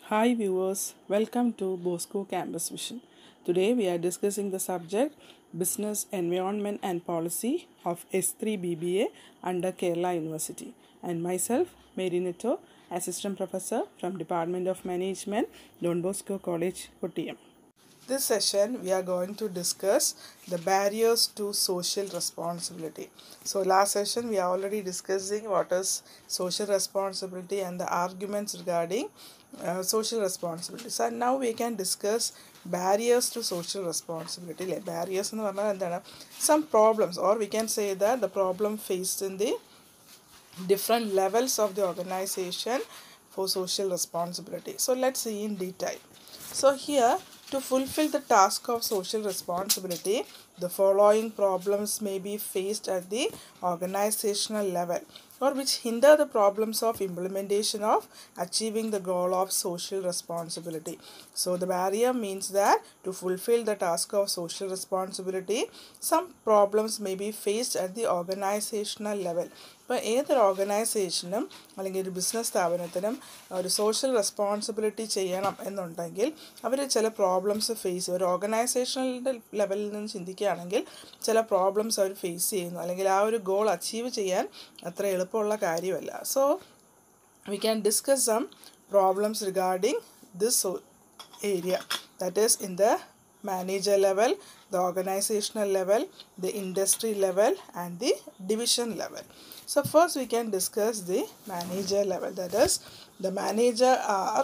Hi viewers, welcome to Bosco Campus Vision. Today we are discussing the subject Business, Environment and Policy of S3 BBA under Kerala University, and myself, Mary Netto, Assistant Professor from Department of Management, Don Bosco College, Kottayam. This session we are going to discuss the barriers to social responsibility. So last session we are already discussing what is social responsibility and the arguments regarding social responsibility. So now we can discuss barriers to social responsibility. Like barriers എന്ന് പറഞ്ഞാൽ എന്താണ്? Some problems, or we can say that the problem faced in the different levels of the organization for social responsibility. So let's see in detail. So here, to fulfill the task of social responsibility, the following problems may be faced at the organizational level, or which hinder the problems of implementation of achieving the goal of social responsibility. So the barrier means that to fulfill the task of social responsibility, some problems may be faced at the organizational level. ഇപ്പോൾ ഏതൊരു ഓർഗനൈസേഷനും അല്ലെങ്കിൽ ഒരു business സ്ഥാപനത്തിനും ഒരു social responsibility ചെയ്യണം എന്നുണ്ടെങ്കിൽ അവർ ചില problems face ചെയ്യും. ഒരു ഓർഗനൈസേഷണൽ ലെവലിൽ നിന്ന് ചിന്തിക്കുകയാണെങ്കിൽ ചില പ്രോബ്ലംസ് അവർ ഫേസ് ചെയ്യുന്നു, അല്ലെങ്കിൽ ആ ഒരു ഗോൾ അച്ചീവ് ചെയ്യാൻ അത്ര എളുപ്പമുള്ള കാര്യമല്ല. So we can discuss some problems regarding this area, that is in the manager level, the organizational level, the industry level and the division level. So first we can discuss the manager level, that is the manager are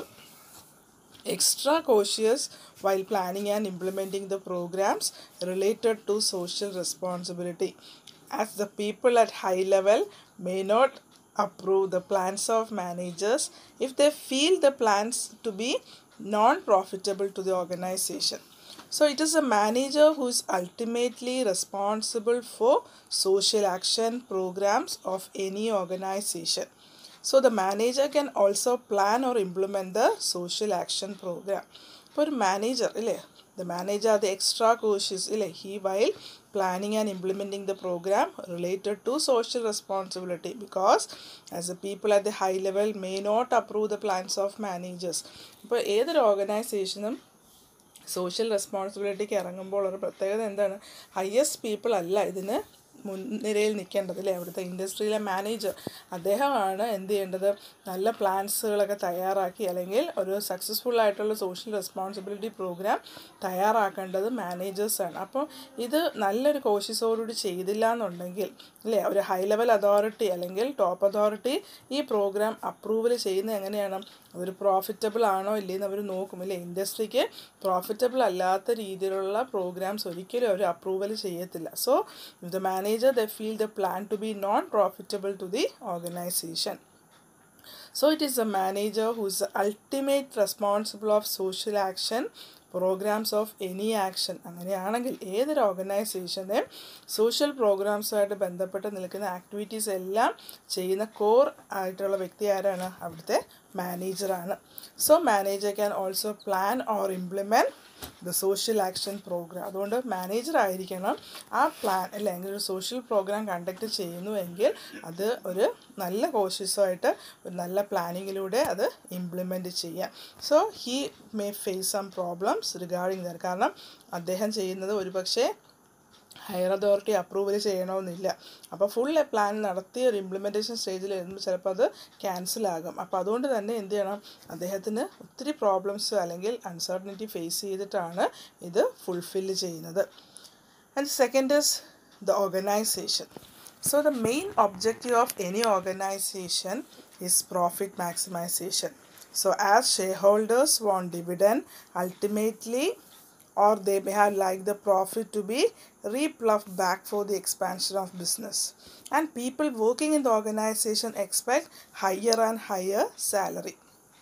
extra cautious while planning and implementing the programs related to social responsibility, as the people at high level may not approve the plans of managers if they feel the plans to be non-profitable to the organization. So it is a manager who is ultimately responsible for social action programs of any organization. So the manager can also plan or implement the social action program. For manager, the manager are the extra cautious, he while planning and implementing the program related to social responsibility, because as the people at the high level may not approve the plans of managers. ഇപ്പോൾ ഏതൊരു ഓർഗനൈസേഷനും social റെസ്പോൺസിബിലിറ്റിക്ക് ഇറങ്ങുമ്പോൾ ഒരു പ്രത്യേകത എന്താണ്? Highest people അല്ല ഇതിന് മുൻനിരയിൽ നിൽക്കേണ്ടത്, അവിടുത്തെ ഇൻഡസ്ട്രിയിലെ മാനേജർ അദ്ദേഹമാണ് എന്ത് ചെയ്യേണ്ടത്? നല്ല പ്ലാൻസുകളൊക്കെ തയ്യാറാക്കി അല്ലെങ്കിൽ ഒരു സക്സസ്ഫുൾ ആയിട്ടുള്ള സോഷ്യൽ റെസ്പോൺസിബിലിറ്റി പ്രോഗ്രാം തയ്യാറാക്കേണ്ടത് മാനേജേഴ്സാണ്. അപ്പോൾ ഇത് നല്ലൊരു കോഷ്യസോടുകൂടി ചെയ്തില്ല എന്നുണ്ടെങ്കിൽ ഒരു ഹൈ ലെവൽ അതോറിറ്റി അല്ലെങ്കിൽ ടോപ്പ് അതോറിറ്റി ഈ പ്രോഗ്രാം അപ്രൂവൽ ചെയ്യുന്നത് എങ്ങനെയാണ്? അതൊരു പ്രോഫിറ്റബിൾ ആണോ ഇല്ലയെന്ന് അവർ നോക്കും. ഇൻഡസ്ട്രിക്ക് പ്രോഫിറ്റബിൾ അല്ലാത്ത രീതിയിലുള്ള പ്രോഗ്രാംസ് ഒരിക്കലും അവർ അപ്രൂവൽ ചെയ്യത്തില്ല. So the manager they feel the plan to be non-profitable to the organization. So it is the manager who is the ultimate responsible of social action programs of any action. അങ്ങനെയാണെങ്കിൽ ഏതൊരു ഓർഗനൈസേഷനെ social പ്രോഗ്രാംസുമായിട്ട് ബന്ധപ്പെട്ട് നിൽക്കുന്ന activities എല്ലാം ചെയ്യുന്ന core ആയിട്ടുള്ള വ്യക്തി ആരാണ്? അവിടുത്തെ മാനേജറാണ്. So manager can also plan or implement the social action programme. അതുകൊണ്ട് മാനേജർ ആയിരിക്കണം ആ പ്ലാൻ അല്ലെങ്കിൽ ഒരു സോഷ്യൽ പ്രോഗ്രാം കണ്ടക്ട് ചെയ്യുന്നുവെങ്കിൽ അത് ഒരു നല്ല കോഷ്യസുമായിട്ട് ഒരു നല്ല പ്ലാനിങ്ങിലൂടെ അത് ഇംപ്ലിമെൻറ്റ് ചെയ്യാം. So he may face some problems regarding that. കാരണം അദ്ദേഹം ചെയ്യുന്നത് ഒരു പക്ഷേ ഹയർ അതോറിറ്റി അപ്രൂവൽ ചെയ്യണമെന്നില്ല. അപ്പോൾ ഫുൾ പ്ലാൻ നടത്തി ഒരു ഇംപ്ലിമെൻറ്റേഷൻ സ്റ്റേജിൽ വരുമ്പോൾ ചിലപ്പോൾ അത് ക്യാൻസലാകും. അപ്പോൾ അതുകൊണ്ട് തന്നെ എന്ത് ചെയ്യണം? അദ്ദേഹത്തിന് ഒത്തിരി പ്രോബ്ലംസ് അല്ലെങ്കിൽ അൺസർട്ടനിറ്റി ഫേസ് ചെയ്തിട്ടാണ് ഇത് ഫുൾഫില്ല് ചെയ്യുന്നത്. And second is the organisation. So the main objective of any organization is profit maximization. So as shareholders want dividend, ultimately, or they may have like the profit to be repluffed back for the expansion of business. And people working in the organization expect higher and higher salary.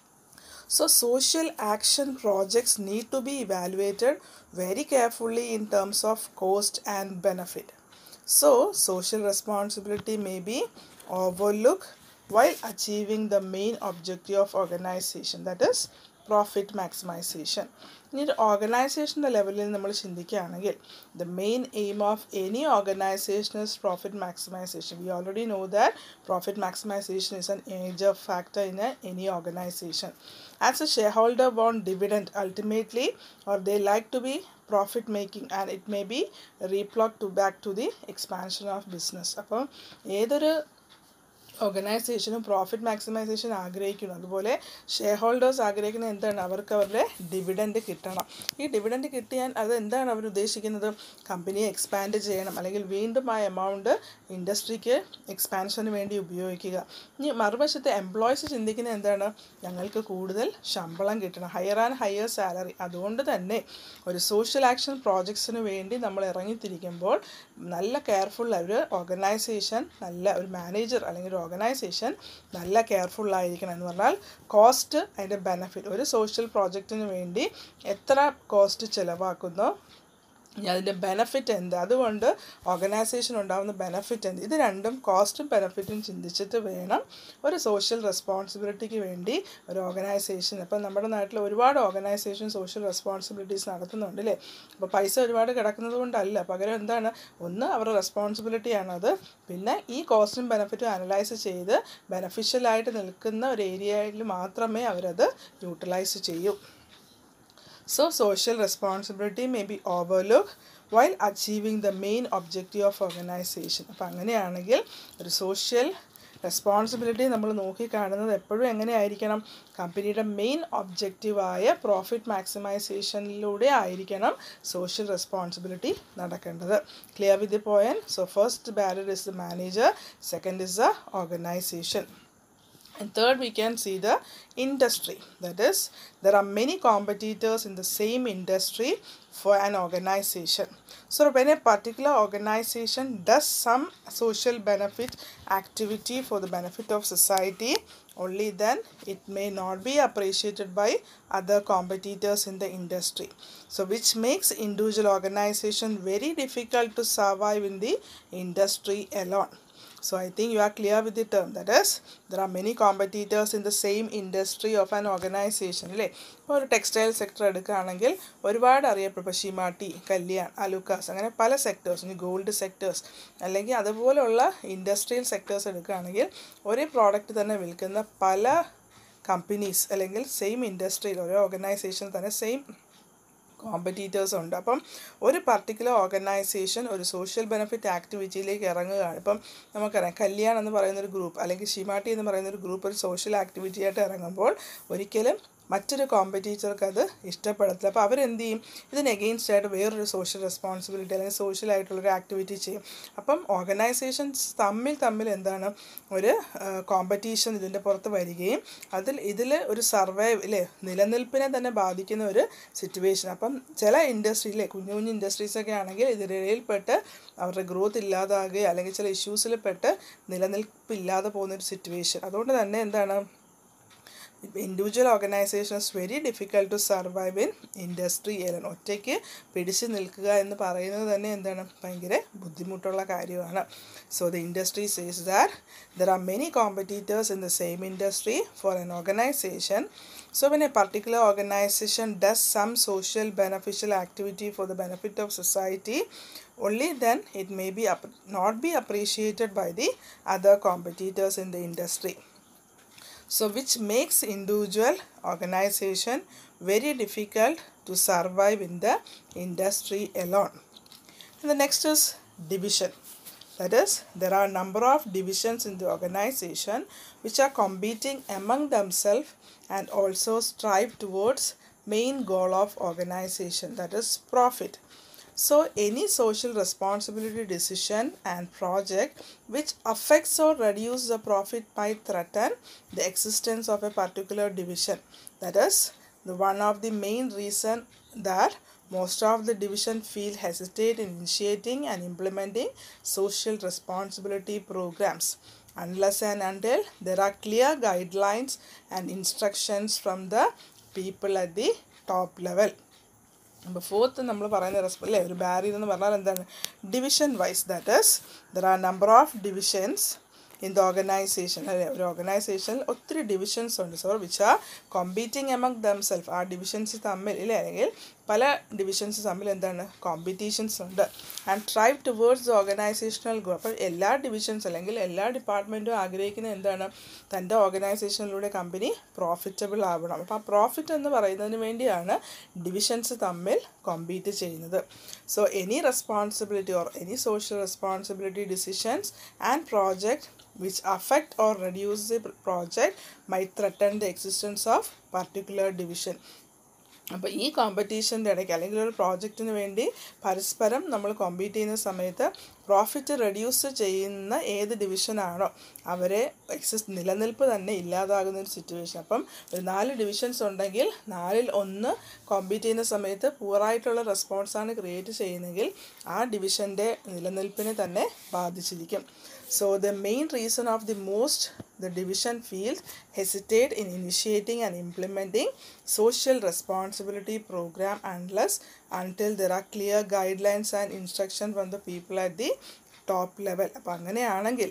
So social action projects need to be evaluated very carefully in terms of cost and benefit. So social responsibility may be overlooked while achieving the main objective of organization, that is profit maximization. In the organization level in the main aim of any organization is profit maximization. We already know that profit maximization is an major factor in any organization. As a shareholder want dividend ultimately, or they like to be profit making, and it may be replugged back to the expansion of business. Either organization profit maximization ആഗ്രഹിക്കുന്നു, അതുപോലെ share holders ആഗ്രഹിക്കുന്നത് എന്താണ്, അവർക്ക് അവരുടെ dividend കിട്ടണം. ഈ dividend കിട്ടിയാൽ അത് എന്താണ് അവർ ഉദ്ദേശിക്കുന്നത്, കമ്പനിയെ എക്സ്പാൻഡ് ചെയ്യണം, അല്ലെങ്കിൽ വീണ്ടും ആ എമൗണ്ട് ഇൻഡസ്ട്രിക്ക് എക്സ്പാൻഷന് വേണ്ടി ഉപയോഗിക്കുക. ഇനി മറുവശത്ത് എംപ്ലോയീസ് ചിന്തിക്കുന്നത് എന്താണ്, ഞങ്ങൾക്ക് കൂടുതൽ ശമ്പളം കിട്ടണം, ഹയർ ആൻഡ് ഹയർ സാലറി. അതുകൊണ്ട് തന്നെ ഒരു സോഷ്യൽ ആക്ഷൻ പ്രോജക്ട്സിന് വേണ്ടി നമ്മൾ ഇറങ്ങിത്തിരിക്കുമ്പോൾ നല്ല കെയർഫുൾ ഒരു ഓർഗനൈസേഷൻ, നല്ല ഒരു മാനേജർ അല്ലെങ്കിൽ ഒരു ഓർഗനൈസേഷൻ നല്ല കെയർഫുൾ ആയിരിക്കണം. എന്ന് പറഞ്ഞാൽ കോസ്റ്റ്, അതിൻ്റെ ബെനഫിറ്റ്, ഒരു സോഷ്യൽ പ്രോജക്റ്റിന് വേണ്ടി എത്ര കോസ്റ്റ് ചിലവാക്കുന്നോ അതിൻ്റെ ബെനഫിറ്റ് എന്ത്, അതുകൊണ്ട് ഓർഗനൈസേഷൻ ഉണ്ടാകുന്ന ബെനഫിറ്റ് എന്ത്, ഇത് രണ്ടും കോസ്റ്റും ബെനഫിറ്റും ചിന്തിച്ചിട്ട് വേണം ഒരു സോഷ്യൽ റെസ്പോൺസിബിലിറ്റിക്ക് വേണ്ടി ഒരു ഓർഗനൈസേഷൻ. ഇപ്പം നമ്മുടെ നാട്ടിൽ ഒരുപാട് ഓർഗനൈസേഷൻ സോഷ്യൽ റെസ്പോൺസിബിലിറ്റീസ് നടത്തുന്നുണ്ട് അല്ലേ. അപ്പോൾ പൈസ ഒരുപാട് കിടക്കുന്നത് കൊണ്ടല്ല, പകരം എന്താണ്, ഒന്ന് അവരുടെ റെസ്പോൺസിബിലിറ്റിയാണത്, പിന്നെ ഈ കോസ്റ്റും ബെനഫിറ്റും അനലൈസ് ചെയ്ത് ബെനഫിഷ്യലായിട്ട് നിൽക്കുന്ന ഒരു ഏരിയയിൽ മാത്രമേ അവരത് യൂട്ടിലൈസ് ചെയ്യൂ. So social responsibility may be overlooked while achieving the main objective of organization. അപ്പോൾ അങ്ങനെയാണെങ്കിൽ ഒരു സോഷ്യൽ റെസ്പോൺസിബിലിറ്റി നമ്മൾ നോക്കിക്കാണുന്നത് എപ്പോഴും എങ്ങനെയായിരിക്കണം, കമ്പനിയുടെ മെയിൻ ഒബ്ജക്റ്റീവായ പ്രോഫിറ്റ് മാക്സിമൈസേഷനിലൂടെ ആയിരിക്കണം സോഷ്യൽ റെസ്പോൺസിബിലിറ്റി നടക്കേണ്ടത്. Clear with the point? So first barrier is the manager, second is the organisation. And third, we can see the industry. That is, there are many competitors in the same industry for an organization. So when a particular organization does some social benefit activity for the benefit of society, only then it may not be appreciated by other competitors in the industry. So which makes individual organization very difficult to survive in the industry alone. So I think you are clear with the term. That is, there are many competitors in the same industry of an organization. അല്ലേ, ഇപ്പോൾ ഒരു textile sector എടുക്കുകയാണെങ്കിൽ ഒരുപാട് അറിയപ്പെടും, ഇപ്പോൾ ഷിമാട്ടി, കല്യാൺ, അലുക്കാസ്, അങ്ങനെ പല sectors, ഇനി gold sectors അല്ലെങ്കിൽ അതുപോലുള്ള ഇൻഡസ്ട്രിയൽ സെക്ടേഴ്സ് എടുക്കുകയാണെങ്കിൽ ഒരേ പ്രോഡക്റ്റ് തന്നെ വിൽക്കുന്ന പല കമ്പനീസ് അല്ലെങ്കിൽ സെയിം ഇൻഡസ്ട്രിയിൽ ഒരേ ഓർഗനൈസേഷൻ തന്നെ സെയിം കോമ്പറ്റീറ്റേഴ്സ് ഉണ്ട്. അപ്പം ഒരു പർട്ടിക്കുലർ ഓർഗനൈസേഷൻ ഒരു സോഷ്യൽ ബെനിഫിറ്റ് ആക്ടിവിറ്റിയിലേക്ക് ഇറങ്ങുകയാണ്. ഇപ്പം നമുക്കറിയാം, കല്യാൺ എന്ന് പറയുന്നൊരു ഗ്രൂപ്പ് അല്ലെങ്കിൽ ഷിമാട്ടി എന്ന് പറയുന്നൊരു ഗ്രൂപ്പ് ഒരു സോഷ്യൽ ആക്ടിവിറ്റിയായിട്ട് ഇറങ്ങുമ്പോൾ ഒരിക്കലും മറ്റൊരു കോമ്പറ്റീറ്റർക്ക് അത് ഇഷ്ടപ്പെടത്തില്ല. അപ്പോൾ അവരെന്ത് ചെയ്യും, ഇതിന് എഗെയിൻസ്റ്റ് ആയിട്ട് വേറൊരു സോഷ്യൽ റെസ്പോൺസിബിലിറ്റി അല്ലെങ്കിൽ സോഷ്യലായിട്ടുള്ളൊരു ആക്ടിവിറ്റി ചെയ്യും. അപ്പം ഓർഗനൈസേഷൻസ് തമ്മിൽ എന്താണ് ഒരു കോമ്പറ്റീഷൻ ഇതിൻ്റെ പുറത്ത് വരികയും ഇതിൽ ഒരു സർവൈവ് നിലനിൽപ്പിനെ തന്നെ ബാധിക്കുന്ന ഒരു സിറ്റുവേഷൻ. അപ്പം ചില ഇൻഡസ്ട്രിയിലെ കുഞ്ഞു ഇൻഡസ്ട്രീസൊക്കെ ആണെങ്കിൽ ഇതിനിടയിൽപ്പെട്ട് അവരുടെ ഗ്രോത്ത് ഇല്ലാതാകുകയോ അല്ലെങ്കിൽ ചില ഇഷ്യൂസിൽ പെട്ട് നിലനിൽപ്പില്ലാതെ പോകുന്നൊരു സിറ്റുവേഷൻ. അതുകൊണ്ട് തന്നെ എന്താണ്, individual organisation is very difficult to survive in industry alone. ഒറ്റയ്ക്ക് പിടിച്ച് നിൽക്കുക എന്ന് പറയുന്നത് തന്നെ എന്താണ്, ഭയങ്കര ബുദ്ധിമുട്ടുള്ള കാര്യമാണ്. So the industry says that there are many competitors in the same industry for an organisation. So when a particular organization does some social beneficial activity for the benefit of society, only then it may be not be appreciated by the other competitors in the industry. So which makes individual organization very difficult to survive in the industry alone. And the next is division. That is, there are a number of divisions in the organization which are competing among themselves and also strive towards main goal of organization, that is profit. So any social responsibility decision and project which affects or reduces the profit might threaten the existence of a particular division. That is, the one of the main reason that most of the division feel hesitate in initiating and implementing social responsibility programs unless and until there are clear guidelines and instructions from the people at the top level. അപ്പോൾ fourth നമ്മൾ പറയുന്ന ഒരു barrier എന്ന് പറഞ്ഞാൽ എന്താണ്, division wise. That is there are number of divisions in the organization. ഒരു ഓർഗനൈസേഷനിൽ ഒത്തിരി ഡിവിഷൻസ് ഉണ്ട്. So which are competing among themself. ആ ഡിവിഷൻസ് തമ്മിൽ ഇല്ലേ, അല്ലെങ്കിൽ പല ഡിവിഷൻസ് തമ്മിൽ എന്താണ് കോമ്പറ്റീഷൻസ് ഉണ്ട്. And thrive towards the organisational goal. അപ്പോൾ എല്ലാ ഡിവിഷൻസ് അല്ലെങ്കിൽ എല്ലാ ഡിപ്പാർട്ട്മെൻറ്റും ആഗ്രഹിക്കുന്നത് എന്താണ്, തൻ്റെ ഓർഗനൈസേഷനിലൂടെ കമ്പനി പ്രോഫിറ്റബിൾ ആവണം. അപ്പോൾ ആ പ്രോഫിറ്റ് എന്ന് പറയുന്നതിന് വേണ്ടിയാണ് ഡിവിഷൻസ് തമ്മിൽ കോമ്പീറ്റ് ചെയ്യുന്നത്. So any responsibility or any social responsibility decisions and project which affect or reduce the project might threaten the existence of particular division. അപ്പോൾ ഈ കോമ്പറ്റീഷൻ്റെ ഇടയ്ക്ക് അല്ലെങ്കിൽ ഒരു പ്രോജക്റ്റിന് വേണ്ടി പരസ്പരം നമ്മൾ കോമ്പീറ്റ് ചെയ്യുന്ന സമയത്ത് പ്രോഫിറ്റ് റെഡ്യൂസ് ചെയ്യുന്ന ഏത് ഡിവിഷനാണോ അവരെ നിലനിൽപ്പ് തന്നെ ഇല്ലാതാകുന്ന ഒരു സിറ്റുവേഷൻ. അപ്പം ഒരു 4 ഡിവിഷൻസ് ഉണ്ടെങ്കിൽ 4ൽ 1 കോമ്പീറ്റ് ചെയ്യുന്ന സമയത്ത് പൂറായിട്ടുള്ള റെസ്പോൺസാണ് ക്രിയേറ്റ് ചെയ്യുന്നതെങ്കിൽ ആ ഡിവിഷൻ്റെ നിലനിൽപ്പിനെ തന്നെ ബാധിച്ചിരിക്കും. So the main reason of the division fields hesitate in initiating and implementing social responsibility program until there are clear guidelines and instructions from the people at the top level. അപ്പോൾ അങ്ങനെയാണെങ്കിൽ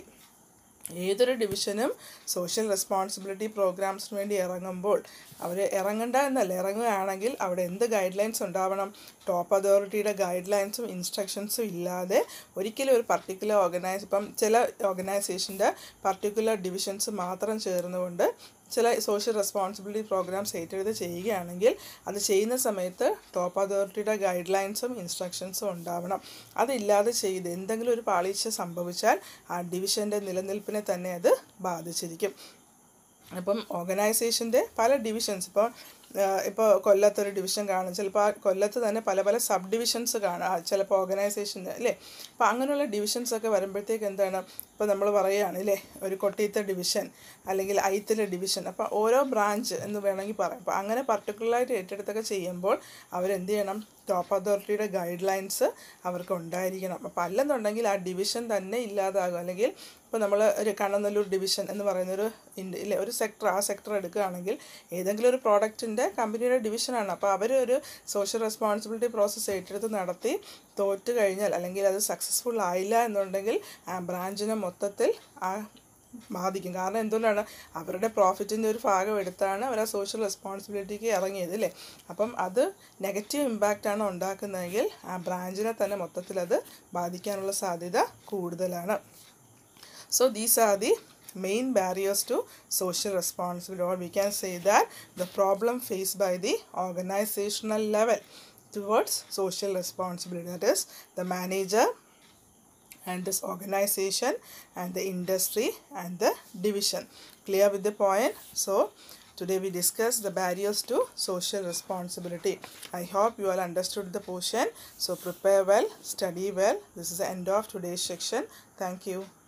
ഏതൊരു ഡിവിഷനും social responsibility പ്രോഗ്രാംസിന് വേണ്ടി ഇറങ്ങുമ്പോൾ അവർ ഇറങ്ങണ്ട എന്നല്ല, ഇറങ്ങുകയാണെങ്കിൽ അവിടെ എന്ത് guidelines ഉണ്ടാവണം, ടോപ്പ് അതോറിറ്റിയുടെ ഗൈഡ് ലൈൻസും ഇൻസ്ട്രക്ഷൻസും ഇല്ലാതെ ഒരിക്കലും ഒരു പർട്ടിക്കുലർ ഇപ്പം ചില ഓർഗനൈസേഷൻ്റെ പർട്ടിക്കുലർ ഡിവിഷൻസ് മാത്രം ചേർന്നുകൊണ്ട് ചില സോഷ്യൽ റെസ്പോൺസിബിലിറ്റി പ്രോഗ്രാംസ് ഏറ്റെടുത്ത് ചെയ്യുകയാണെങ്കിൽ അത് ചെയ്യുന്ന സമയത്ത് ടോപ്പ് അതോറിറ്റിയുടെ ഗൈഡ് ലൈൻസും ഇൻസ്ട്രക്ഷൻസും ഉണ്ടാവണം. അതില്ലാതെ ചെയ്ത് എന്തെങ്കിലും ഒരു പാളിച്ച സംഭവിച്ചാൽ ആ ഡിവിഷൻ്റെ നിലനിൽപ്പിനെ തന്നെ അത് ബാധിച്ചിരിക്കും. അപ്പം ഓർഗനൈസേഷൻ്റെ പല ഡിവിഷൻസ് ഇപ്പോൾ കൊല്ലത്തൊരു ഡിവിഷൻ കാണും, ചിലപ്പോൾ ആ കൊല്ലത്ത് തന്നെ പല പല സബ് ഡിവിഷൻസ് കാണാം ചിലപ്പോൾ ഓർഗനൈസേഷൻ്റെ അല്ലേ. അപ്പോൾ അങ്ങനെയുള്ള ഡിവിഷൻസൊക്കെ വരുമ്പോഴത്തേക്ക് എന്താണ്, ഇപ്പോൾ നമ്മൾ പറയുകയാണ് അല്ലേ, ഒരു കൊട്ടിയത്തെ ഡിവിഷൻ അല്ലെങ്കിൽ ഐത്തിലെ ഡിവിഷൻ, അപ്പോൾ ഓരോ ബ്രാഞ്ച് എന്ന് വേണമെങ്കിൽ പറയാം. അപ്പോൾ അങ്ങനെ പർട്ടിക്കുലറായിട്ട് ഏറ്റെടുത്തൊക്കെ ചെയ്യുമ്പോൾ അവരെന്ത് ചെയ്യണം, ടോപ്പ് അതോറിറ്റിയുടെ ഗൈഡ് ലൈൻസ് അവർക്ക് ഉണ്ടായിരിക്കണം. അപ്പോൾ അല്ലെന്നുണ്ടെങ്കിൽ ആ ഡിവിഷൻ തന്നെ ഇല്ലാതാകും. അല്ലെങ്കിൽ ഇപ്പോൾ നമ്മൾ ഒരു കണ്ണനല്ലൂർ ഡിവിഷൻ എന്ന് പറയുന്നൊരു ഒരു സെക്ടർ, ആ സെക്ടർ എടുക്കുകയാണെങ്കിൽ ഏതെങ്കിലും ഒരു പ്രോഡക്റ്റിൻ്റെ കമ്പനിയുടെ ഡിവിഷനാണ്. അപ്പോൾ അവർ ഒരു സോഷ്യൽ റെസ്പോൺസിബിലിറ്റി പ്രോസസ്സ് ഏറ്റെടുത്ത് നടത്തി തോറ്റ് കഴിഞ്ഞാൽ അല്ലെങ്കിൽ അത് സക്സസ്ഫുൾ ആയില്ല എന്നുണ്ടെങ്കിൽ ആ ബ്രാഞ്ചിനെ മൊത്തത്തിൽ ബാധിക്കും. കാരണം എന്തുകൊണ്ടാണ്, അവരുടെ പ്രോഫിറ്റിൻ്റെ ഒരു ഭാഗം എടുത്താണ് അവർ ആ സോഷ്യൽ റെസ്പോൺസിബിലിറ്റിക്ക് ഇറങ്ങിയത് അല്ലേ. അപ്പം അത് നെഗറ്റീവ് ഇമ്പാക്റ്റാണ് ഉണ്ടാക്കുന്നതെങ്കിൽ ആ ബ്രാഞ്ചിനെ തന്നെ മൊത്തത്തിൽ അത് ബാധിക്കാനുള്ള സാധ്യത കൂടുതലാണ്. So these are the main barriers to social responsibility, or we can say that the problem faced by the organizational level towards social responsibility, that is the manager and this organization and the industry and the division. Clear with the point? So today we discussed the barriers to social responsibility. I hope you all understood the portion. So prepare well, study well. This is the end of today's section. Thank you.